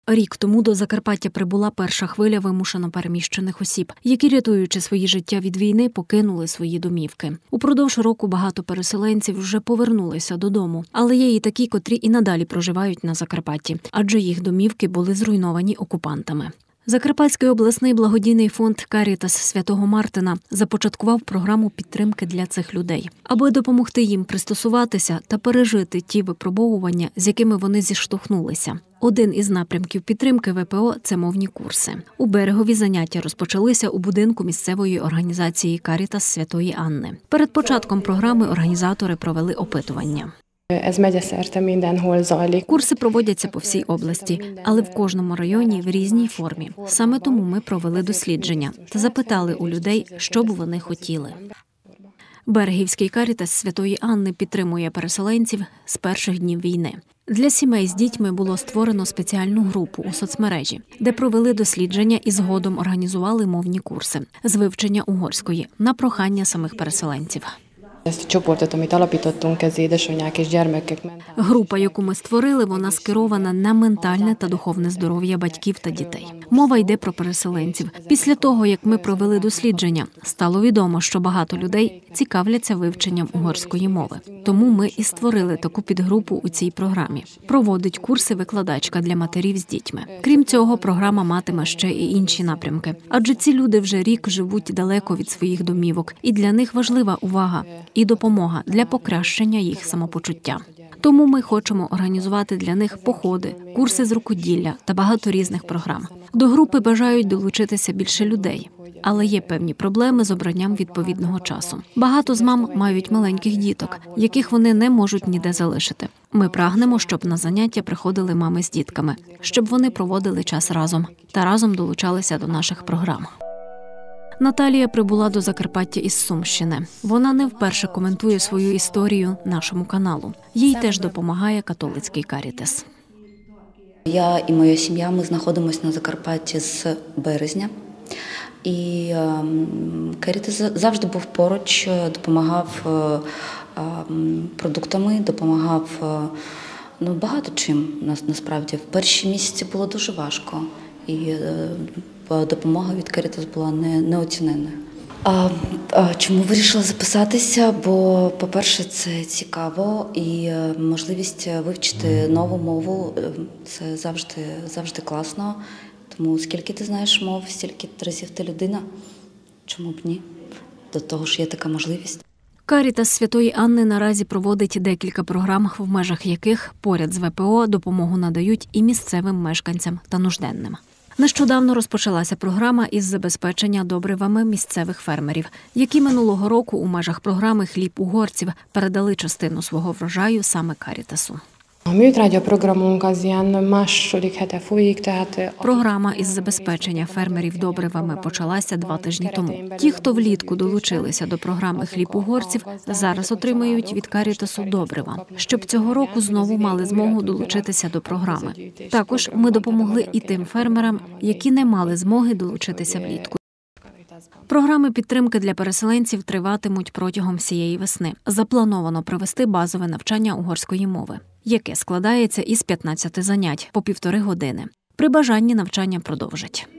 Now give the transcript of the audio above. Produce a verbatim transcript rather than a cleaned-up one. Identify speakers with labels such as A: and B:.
A: Рік тому до Закарпаття прибула перша хвиля вимушено переміщених осіб, які, рятуючи свої життя від війни, покинули свої домівки. Упродовж року багато переселенців вже повернулися додому, але є і такі, котрі і надалі проживають на Закарпатті, адже їх домівки були зруйновані окупантами. Закарпатський обласний благодійний фонд «Карітас» Святого Мартина започаткував програму підтримки для цих людей, аби допомогти їм пристосуватися та пережити ті випробовування, з якими вони зіштовхнулися. Один із напрямків підтримки ВПО – це мовні курси. У Берегові заняття розпочалися у будинку місцевої організації «Карітас» Святої Анни. Перед початком програми організатори провели опитування. Курси проводяться по всій області, але в кожному районі в різній формі. Саме тому ми провели дослідження та запитали у людей, що б вони хотіли. Берегівський «Карітас» Святої Анни підтримує переселенців з перших днів війни. Для сімей з дітьми було створено спеціальну групу у соцмережі, де провели дослідження і згодом організували мовні курси з вивчення угорської на прохання самих переселенців. Група, яку ми створили, вона скерована на ментальне та духовне здоров'я батьків та дітей. Мова йде про переселенців. Після того, як ми провели дослідження, стало відомо, що багато людей цікавляться вивченням угорської мови. Тому ми і створили таку підгрупу у цій програмі. Проводить курси викладачка для матерів з дітьми. Крім цього, програма матиме ще і інші напрямки. Адже ці люди вже рік живуть далеко від своїх домівок, і для них важлива увага і допомога для покращення їх самопочуття. Тому ми хочемо організувати для них походи, курси з рукоділля та багато різних програм. До групи бажають долучитися більше людей, але є певні проблеми з обранням відповідного часу. Багато з мам мають маленьких діток, яких вони не можуть ніде залишити. Ми прагнемо, щоб на заняття приходили мами з дітками, щоб вони проводили час разом та разом долучалися до наших програм. Наталія прибула до Закарпаття із Сумщини. Вона не вперше коментує свою історію нашому каналу. Їй теж допомагає католицький «Карітас».
B: Я і моя сім'я, ми знаходимося на Закарпатті з березня. І «Карітас» завжди був поруч, допомагав продуктами, допомагав ну, багато чим. Насправді, в перші місяці було дуже важко. І допомога від «Карітас» була не, неоціненною. А, а чому вирішила записатися? Бо, по-перше, це цікаво і можливість вивчити нову мову – це завжди, завжди класно. Тому скільки ти знаєш мов, стільки разів ти людина. Чому б ні? До того ж є така можливість.
A: «Карітас» Святої Анни наразі проводить декілька програм, в межах яких поряд з ВПО допомогу надають і місцевим мешканцям та нужденним. Нещодавно розпочалася програма із забезпечення добривами місцевих фермерів, які минулого року у межах програми «Хліб угорців» передали частину свого врожаю саме «Карітасу». Програма із забезпечення фермерів добривами почалася два тижні тому. Ті, хто влітку долучилися до програми «Хліб угорців», зараз отримують від «Карітасу» добрива, щоб цього року знову мали змогу долучитися до програми. Також ми допомогли і тим фермерам, які не мали змоги долучитися влітку. Програми підтримки для переселенців триватимуть протягом всієї весни. Заплановано провести базове навчання угорської мови, яке складається із п'ятнадцяти занять по півтори години. При бажанні навчання продовжать.